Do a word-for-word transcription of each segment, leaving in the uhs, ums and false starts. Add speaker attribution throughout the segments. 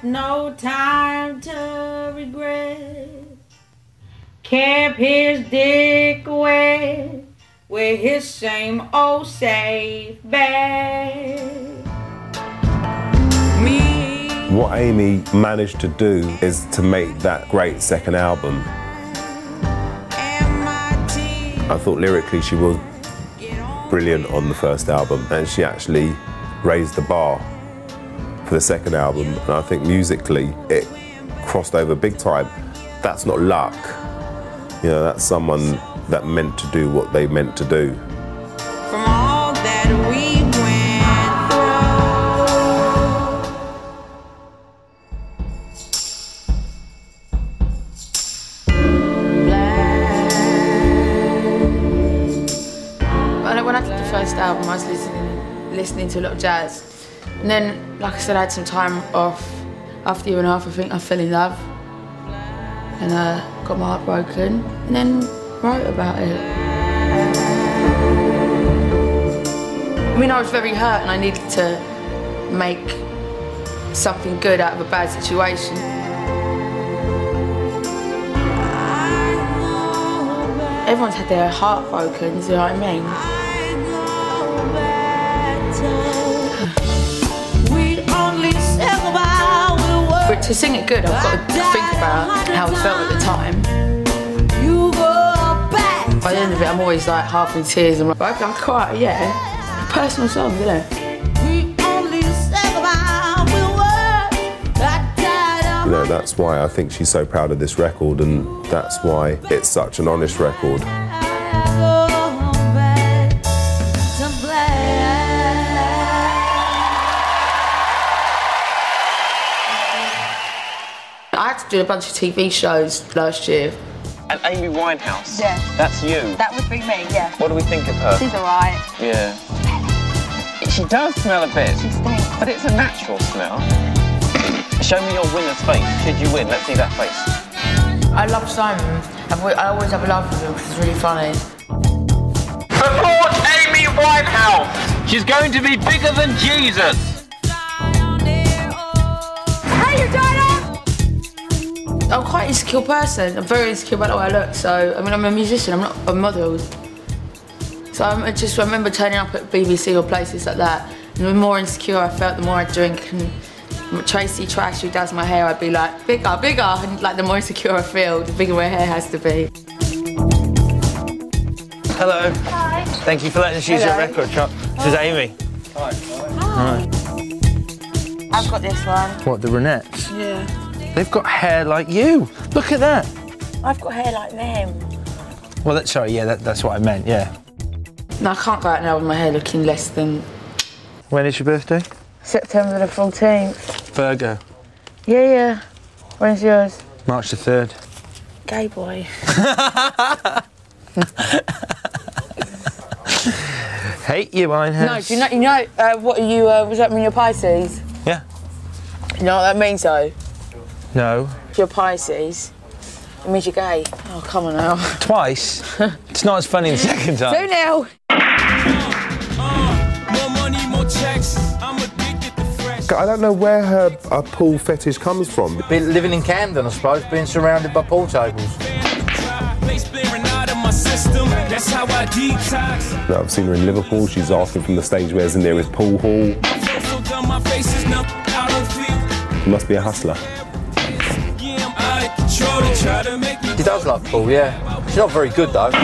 Speaker 1: left no time to regret. Kept his dick away with his same old safe bag. Me.
Speaker 2: What Amy managed to do is to make that great second album. I thought lyrically she was brilliant on the first album, and she actually raised the bar for the second album, and I think musically it crossed over big time. That's not luck. You know, that's someone that meant to do what they meant to do.
Speaker 1: From all that we went
Speaker 3: through. When I did the first album, I was listening, listening to a lot of jazz. And then, like I said, I had some time off. After a year and a half, I think I fell in love. And uh, got my heart broken, and then wrote about it. I mean, I was very hurt and I needed to make something good out of a bad situation. Everyone's had their heart broken, do you know what I mean? But to sing it good, I've got to think about how it felt at the time. By the end of it, I'm always like half in tears. I'm like, I'm quite, yeah, personal song, isn't it?
Speaker 2: You know, that's why I think she's so proud of this record, and that's why it's such an honest record.
Speaker 3: I had to do a bunch of T V shows last year.
Speaker 4: And Amy Winehouse?
Speaker 5: Yeah.
Speaker 4: That's you?
Speaker 5: That would be me, yeah.
Speaker 4: What do we think of her?
Speaker 5: She's alright.
Speaker 4: Yeah. She does smell a bit.
Speaker 5: She stinks.
Speaker 4: But it's a natural smell. Show me your winner's face. Should you win? Let's see that face.
Speaker 3: I love Simon. I always have a laugh with him because he's really funny.
Speaker 4: Support Amy Winehouse! She's going to be bigger than Jesus!
Speaker 5: Hey, you Dinah!
Speaker 3: I'm quite an insecure person. I'm very insecure about the way I look. So, I mean, I'm a musician, I'm not a model. So I just remember turning up at B B C or places like that, and the more insecure I felt, the more I drink. And Tracy Trash, who does my hair, I'd be like, bigger, bigger. And like, the more insecure I feel, the bigger my hair has to be.
Speaker 4: Hello.
Speaker 5: Hi.
Speaker 4: Thank you for letting us use
Speaker 3: Hello.
Speaker 4: your record shop. This is Amy.
Speaker 5: Hi.
Speaker 4: Hi.
Speaker 3: I've got this one.
Speaker 4: What, the Ronettes?
Speaker 3: Yeah.
Speaker 4: They've got hair like you. Look at that.
Speaker 5: I've got hair like them.
Speaker 4: Well, that's, sorry, yeah, that, that's what I meant, yeah.
Speaker 3: No, I can't go out now with my hair looking less than...
Speaker 4: When is your birthday?
Speaker 3: September the fourteenth.
Speaker 4: Virgo.
Speaker 3: Yeah, yeah. When's yours?
Speaker 4: March the third.
Speaker 3: Gay boy.
Speaker 4: Hate you, Winehouse.
Speaker 3: No, do you know, you know uh, what are you, uh, was that mean you're Pisces?
Speaker 4: Yeah.
Speaker 3: You know what that means though?
Speaker 4: No.
Speaker 3: If you're Pisces, it means you're gay. Oh, come on now.
Speaker 4: Twice? It's not as funny the second time.
Speaker 3: two nil.
Speaker 2: I don't know where her, her pool fetish comes from.
Speaker 6: Been living in Camden, I suppose, being surrounded by pool tables.
Speaker 2: No, I've seen her in Liverpool. She's asking from the stage where's the nearest pool hall. She must be a hustler.
Speaker 6: She does like pool, yeah. She's not very good, though.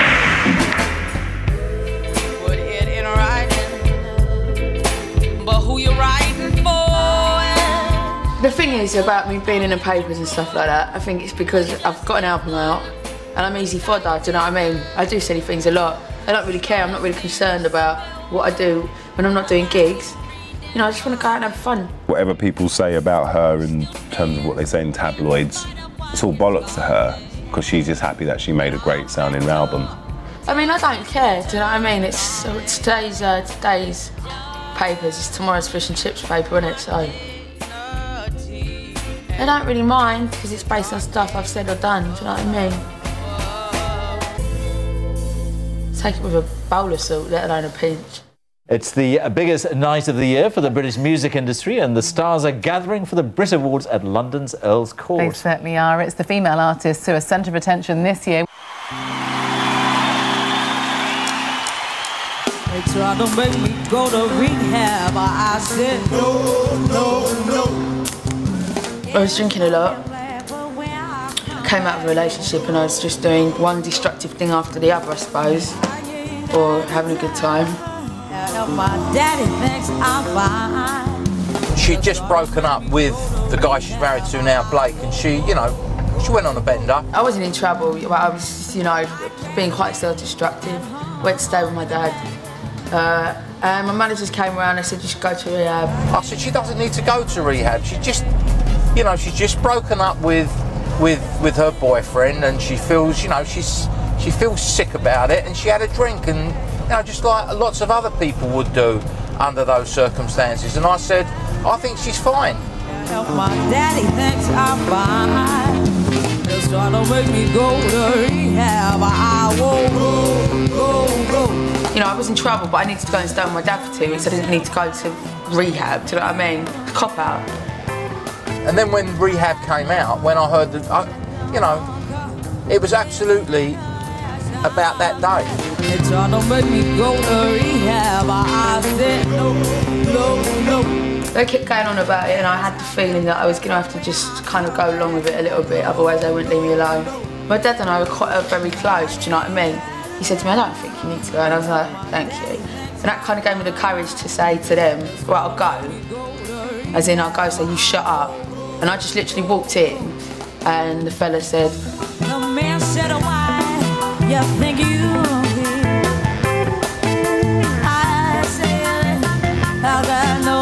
Speaker 3: The thing is about me being in the papers and stuff like that, I think it's because I've got an album out and I'm easy fodder, do you know what I mean? I do silly things a lot. I don't really care, I'm not really concerned about what I do when I'm not doing gigs. You know, I just want to go out and have fun.
Speaker 2: Whatever people say about her in terms of what they say in tabloids, it's all bollocks to her, because she's just happy that she made a great sounding album.
Speaker 3: I mean, I don't care, do you know what I mean? It's, it's today's, uh, today's papers, it's tomorrow's fish and chips paper, isn't it? So I don't really mind, because it's based on stuff I've said or done, do you know what I mean? Take it with a bowl of salt, let alone a pinch.
Speaker 7: It's the biggest night of the year for the British music industry, and the stars are gathering for the Brit Awards at London's Earl's Court.
Speaker 8: They certainly are. It's the female artists who are centre of attention this year.
Speaker 1: They tried to make me go to rehab, but I said no, no, no.
Speaker 3: I was drinking a lot. I came out of a relationship and I was just doing one destructive thing after the other, I suppose, or having a good time.
Speaker 1: My daddy thinks I'm fine.
Speaker 6: She'd just broken up with the guy she's married to now, Blake, and she, you know, she went on a bender.
Speaker 3: I wasn't in trouble, but I was, you know, being quite self-destructive. Went to stay with my dad. Uh, and my manager just came around and said, just go to rehab.
Speaker 6: I said, she doesn't need to go to rehab. She just, you know, she's just broken up with, with, with her boyfriend, and she feels, you know, she's, she feels sick about it, and she had a drink, and, you know, just like lots of other people would do under those circumstances. And I said, I think she's fine.
Speaker 1: My daddy thinks I'm fine. They'll try to make me go to rehab. I won't go, go, go.
Speaker 3: You know, I was in trouble, but I needed to go and stay with my dad for two weeks. I didn't need to go to rehab, do you know what I mean? Cop out.
Speaker 6: And then when rehab came out, when I heard that, I, you know, it was absolutely about that day.
Speaker 1: They tried to make me go to rehab. I said no, no, no.
Speaker 3: They kept going on about it, and I had the feeling that I was going to have to just kind of go along with it a little bit, otherwise they wouldn't leave me alone. My dad and I were quite uh, very close, do you know what I mean? He said to me, I don't think you need to go, and I was like, thank you. And that kind of gave me the courage to say to them, well, I'll go, as in I'll go, so you shut up. And I just literally walked in, and the fella said,
Speaker 1: the man said, why you think you here? I said, I got no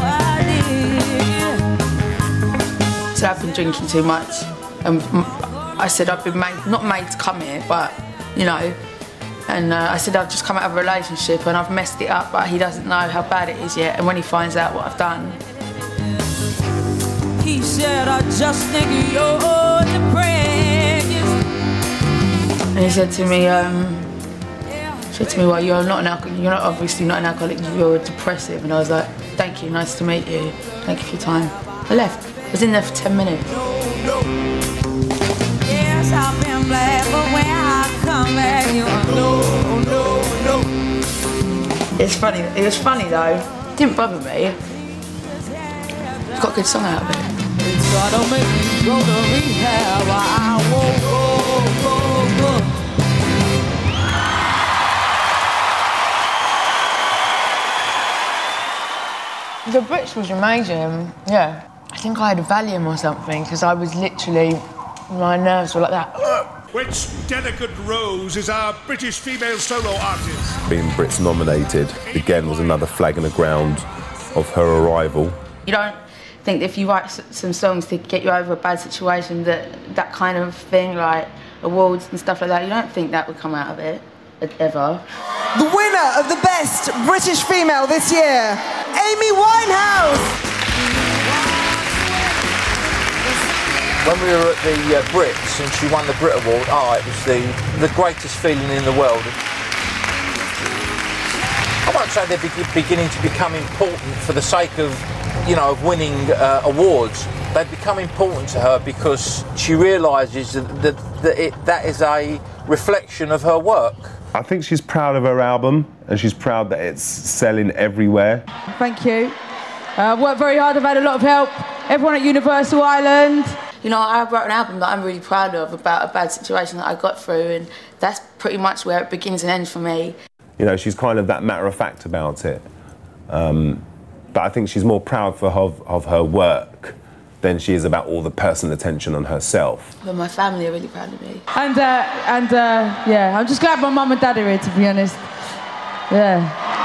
Speaker 1: idea.
Speaker 3: So I've been drinking too much. And I said, I've been made, not made to come here, but, you know, and uh, I said, I've just come out of a relationship and I've messed it up, but he doesn't know how bad it is yet. And when he finds out what I've done.
Speaker 1: He said, I just think you're depressed.
Speaker 3: And he said to me, um, said to me, well, you're not an alcoholic, you're not obviously not an alcoholic, you're depressive. And I was like, thank you, nice to meet you. Thank you for your time. I left. I was in there for ten minutes.
Speaker 1: Yes, I've been glad, but when I come back, you no, no, no.
Speaker 3: It's funny, it was funny though. It didn't bother me. Got a good song out of it.
Speaker 1: They try to make me go to rehab. I won't go, go, go.
Speaker 3: The Brits was amazing, yeah. I think I had a Valium or something, because I was literally, my nerves were like that.
Speaker 9: Which delicate rose is our British female solo artist?
Speaker 2: Being Brits nominated, again, was another flag in the ground of her arrival.
Speaker 3: You don't think that if you write s some songs to get you over a bad situation, that that kind of thing, like awards and stuff like that, you don't think that would come out of it, ever.
Speaker 10: The winner of the best British female this year, Amy Winehouse!
Speaker 6: When we were at the uh, Brits and she won the Brit Award, oh, it was the, the greatest feeling in the world. I won't say they're be beginning to become important for the sake of, you know, of winning uh, awards. They've become important to her because she realises that, that, that it, that is a reflection of her work.
Speaker 2: I think she's proud of her album, and she's proud that it's selling everywhere.
Speaker 1: Thank you. Uh, I've worked very hard, I've had a lot of help. Everyone at Universal Island.
Speaker 3: You know, I wrote an album that I'm really proud of about a bad situation that I got through, and that's pretty much where it begins and ends for me.
Speaker 2: You know, she's kind of that matter of fact about it. Um, but I think she's more proud for her, of her work than she is about all the personal attention on herself.
Speaker 3: But my family are really proud of me.
Speaker 1: And, uh, and uh, yeah, I'm just glad my mum and dad are here, to be honest. Yeah.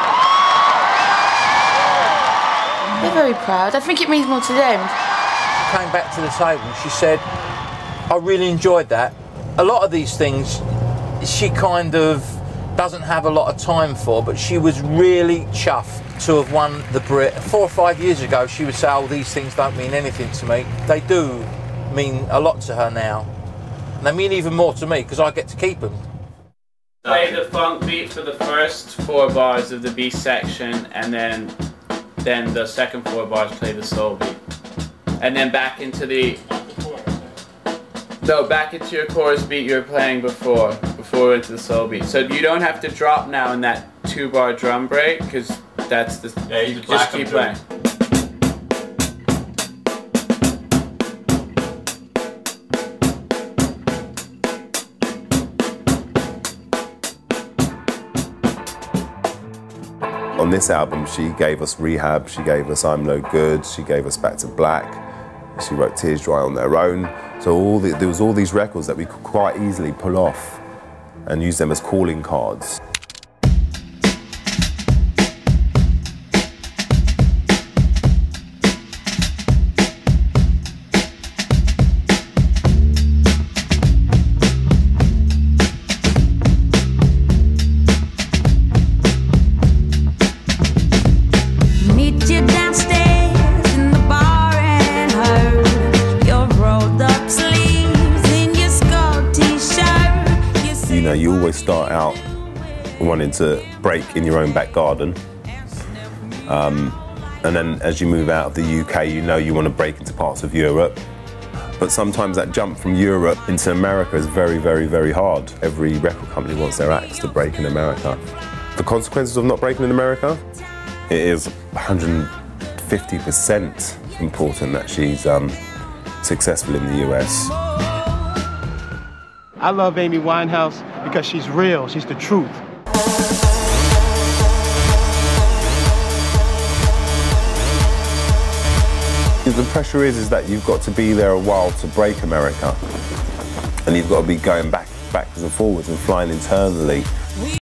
Speaker 3: They're very proud. I think it means more to them.
Speaker 6: She came back to the table and she said, I really enjoyed that. A lot of these things she kind of doesn't have a lot of time for, but she was really chuffed to have won the Brit. Four or five years ago she would say, oh, these things don't mean anything to me. They do mean a lot to her now. And they mean even more to me because I get to keep them.
Speaker 11: Play the funk beat for the first four bars of the B section, and then then the second four bars play the soul beat. And then back into the No, back into your chorus beat you were playing before, before we went to the soul beat. So you don't have to drop now in that two bar drum break, because that's the,
Speaker 12: yeah, you
Speaker 11: just keep playing.
Speaker 2: On this album, she gave us Rehab, she gave us I'm No Good, she gave us Back to Black, she wrote Tears Dry on Their Own. So all the, there was all these records that we could quite easily pull off and use them as calling cards. You know, you always start out wanting to break in your own back garden. Um, and then as you move out of the U K, you know you want to break into parts of Europe. But sometimes that jump from Europe into America is very, very, very hard. Every record company wants their acts to break in America. The consequences of not breaking in America, it is one hundred fifty percent important that she's um, successful in the U S.
Speaker 13: I love Amy Winehouse because she's real, she's the truth.
Speaker 2: The pressure is, is that you've got to be there a while to break America. And you've got to be going back, backwards and forwards and flying internally.